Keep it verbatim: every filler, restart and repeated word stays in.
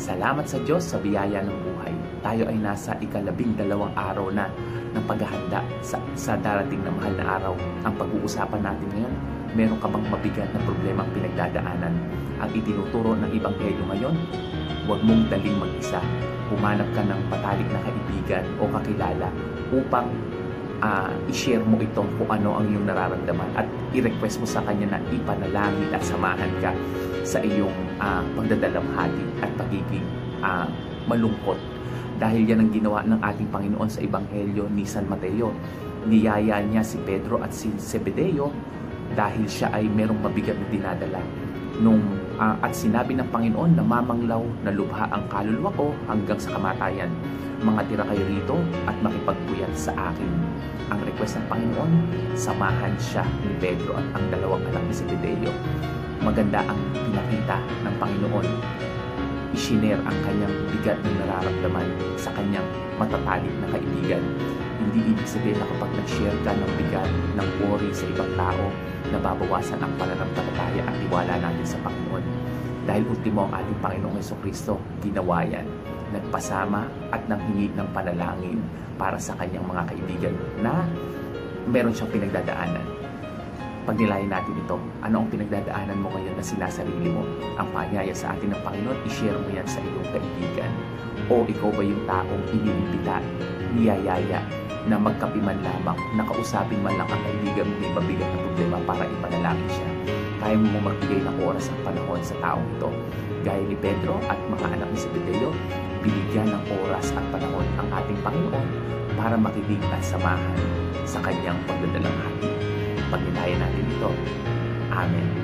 Salamat sa Diyos sa biyaya ng buhay. Tayo ay nasa ikalabing dalawang araw na ng paghahanda sa, sa darating na mahal na araw. Ang pag-uusapan natin ngayon, meron ka bang mabigat na problemang pinagdadaanan? Ang itinuturo ng Ebanghelyo ngayon, huwag mong daling mag-isa. Humanap ka ng patalik na kaibigan o kakilala upang uh, i-share mo itong kung ano ang iyong nararamdaman at i-request mo sa kanya na ipanalangin at samahan ka sa iyong uh, pagdadalamhati at pagiging uh, malungkot. Dahil yan ang ginawa ng ating Panginoon sa Ebanghelyo ni San Mateo. Niyaya niya si Pedro at si Zebedeo dahil siya ay merong mabigat na dinadala. Nung, uh, at sinabi ng Panginoon na mamanglaw na lubha ang kaluluwa ko hanggang sa kamatayan. Mga tira kayo rito at makipagpuyat sa akin. Ang request ng Panginoon, samahan siya ni Pedro at ang dalawang anak ni Zebedeo. Maganda ang pinakita ng Panginoon. I-share ang kanyang bigat ng nararamdaman sa kanyang matatalik na kaibigan. Hindi ibig sabihin na kapag nag-share ka ng bigat, ng worry sa ibang tao, nababawasan ang pananampalataya at tiwala natin sa Panginoon. Dahil ultimo ang ating Panginoong Jesucristo, ginawa yan. Nagpasama at nanghingi ng panalangin para sa kanyang mga kaibigan na meron siyang pinagdadaanan. Pagnilayan natin ito, ano ang pinagdadaanan mo ngayon na sinasarili mo? Ang paanyaya sa atin ng Panginoon, i-share mo yan sa iyong kaibigan. O ikaw ba yung taong iniimbita, niyayaya, na magkape man lamang, nakausapin man lang ang kaibigan mo may mabigat na problema para ipanalangin siya. Kaya mo magbigay ng oras at panahon sa taong ito. Gaya ni Pedro at mga anak ni Zebedeo, binigyan ng oras at panahon ang ating Panginoon para makinig at samahan sa kanyang pagdadalamhati. Pagnilayan natin ito. Amen.